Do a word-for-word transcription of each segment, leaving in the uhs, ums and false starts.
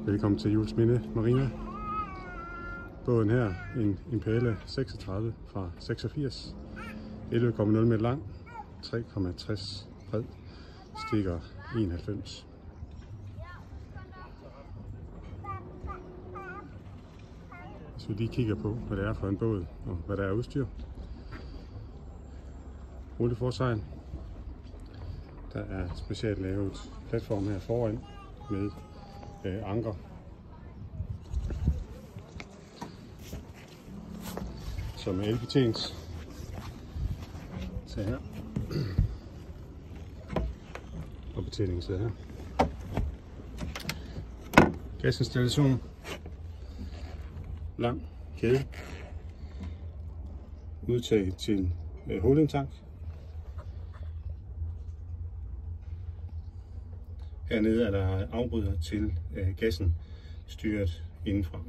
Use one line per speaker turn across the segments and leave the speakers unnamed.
Velkommen til Juelsminde Marina. Båden her, en Impala seksogtredive fra seksogfirs, elleve komma nul meter lang, tre komma tres bred, stikker enoghalvfems. Hvis vi lige kigger på, hvad det er for en båd og hvad der er udstyr. Rulleforsejl. Der er specielt lavet platform her foran med øh, anker. Som er elbetjent. Se her. Og betjeningen sidder her. Gasinstallation. Lang kæde. Udtag til øh, holdingtank. Hernede er der afbryder til øh, gassen styret indenfra.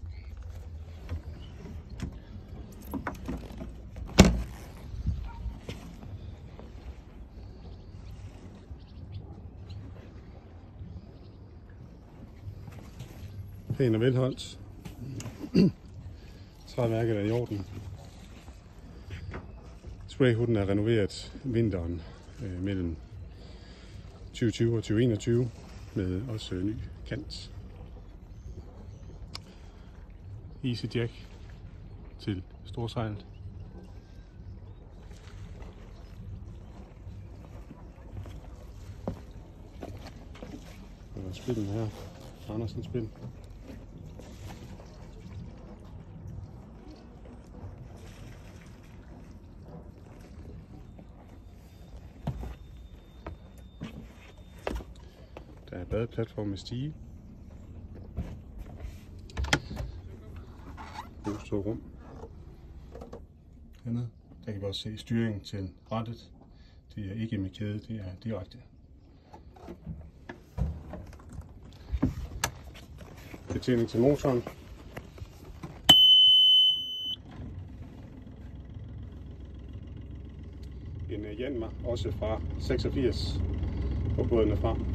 Pæn og velholdt. Træværket er i orden. Sprayhooden er renoveret vinteren øh, mellem tyve tyve og tyve enogtyve med også ny kant. Easy jack til storsejlet. Og spillen her, Andersen spil. Der er badeplatform med stige. Rum. Hernede, der kan vi også se styringen til rattet. Det er ikke med kæde, det er direkte. Betjening til motoren. En Janmar, også fra seksogfirs, hvor båden er fra.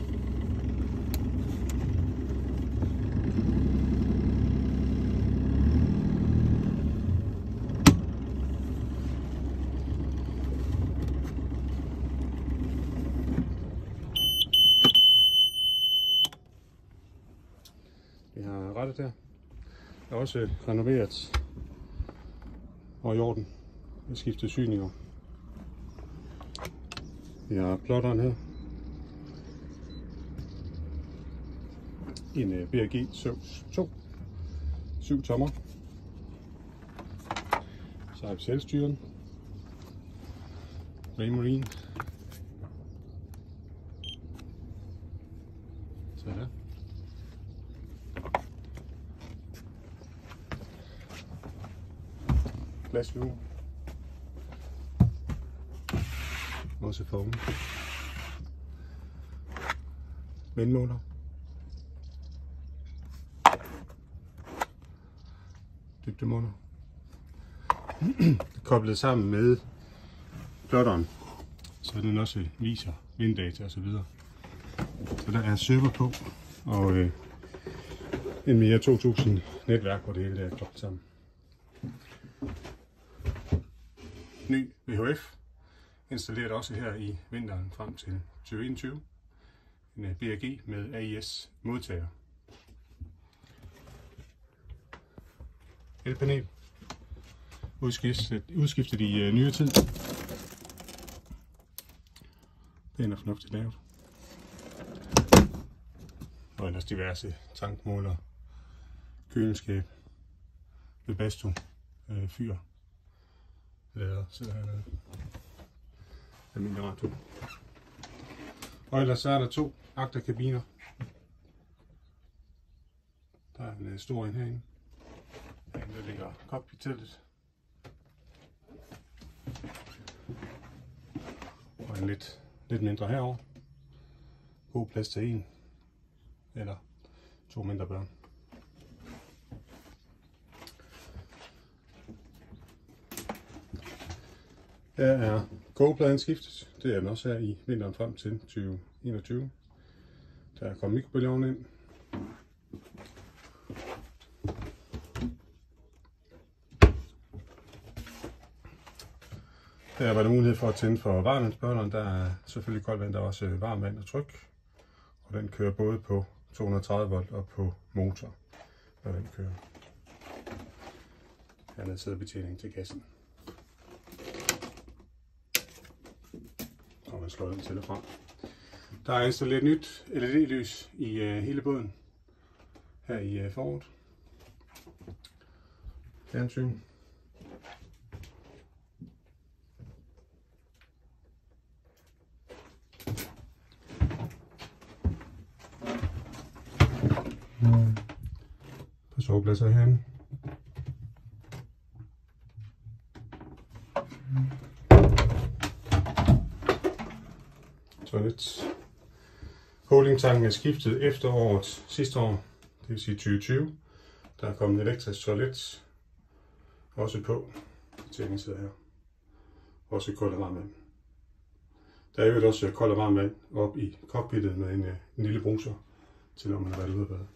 Vi har rettet der. Der er også renoveret og i orden. Vi har skiftet syninger. Vi har plotteren her. En B R G Zeus to. syv tommer. Så har vi selvstyren. Raymarine. Så der. Glasluge. Også formen. Vandmåler. Dybdemåler. Koblet sammen med plotteren, så den også viser vinddata og så videre. Så der er server på og øh, en mere to tusind netværk, hvor det hele er koblet sammen. Ny V H F, installeret også her i vinteren frem til tyve enogtyve. En B R G med A I S modtager. Elpanel, udskiftet, udskiftet i uh, nyere tid. Pæn og fornuftigt lavet. Og ellers diverse tankmåler, køleskab, webasto, øh, fyr. Lader sidder hernede. Almindelig radio. Og ellers så er der to agterkabiner. Der er en stor en herinde. Herinde der ligger cockpit-teltet. Og en lidt, lidt mindre herover. God plads til en eller to mindre børn. Her er kogepladen skiftet. Det er den også her i vinteren frem til tyve enogtyve. Der er kommet mikrobølgeovn ind. Her var der mulighed for at tænde for varmvandsbørneren. Der er selvfølgelig koldt vand, der er også varmt vand og tryk. Og den kører både på to hundrede og tredive volt og på motor, når den kører. Her sidder betjeningen til gassen. Og man slår den til og fra. Der er installeret nyt L E D-lys i uh, hele båden. Her i uh, forret. Fjernsyn. På sovepladser herinde. Toilet. Holdingtanken er skiftet efter året sidste år, det vil sige tyve tyve. Der er kommet elektrisk toilet også på. Betjeningen sidder her. Også kold og varm vand. Der er jo også kold og varm vand op i cockpittet med en, en lille bruser til når man har været ude at bade.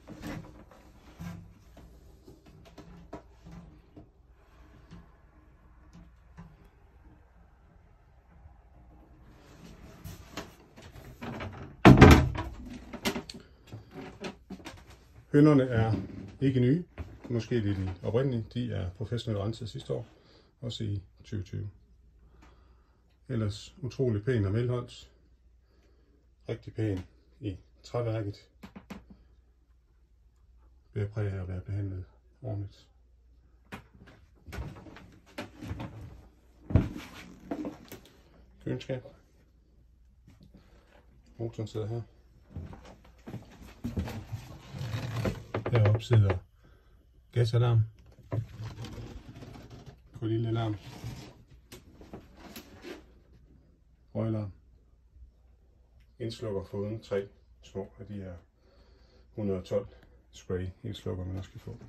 Hønderne er ikke nye, måske lidt i oprindelige. De er professionelt renset sidste år, også i tyve tyve. Ellers utrolig pæn og velholdt. Rigtig pæn i træværket. Bærer præg af at være behandlet ordentligt. Køleskab. Motoren sidder her. Heroppe sidder gasalarm, koliliealarm, røgalarm, indslukker foruden tre små af de her et hundrede og tolv spray indslukker man også kan få.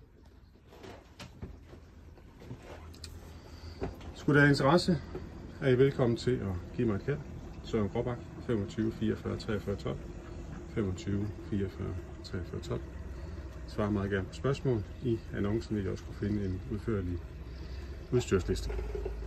Skulle der have interesse, er I velkommen til at give mig et kald. Søren Gråbak, femogtyve fireogfyrre treogfyrre tolv, femogtyve fireogfyrre treogfyrre tolv. Svarer meget gerne på spørgsmål. I annoncen vil jeg også kunne finde en udførlig udstyrsliste.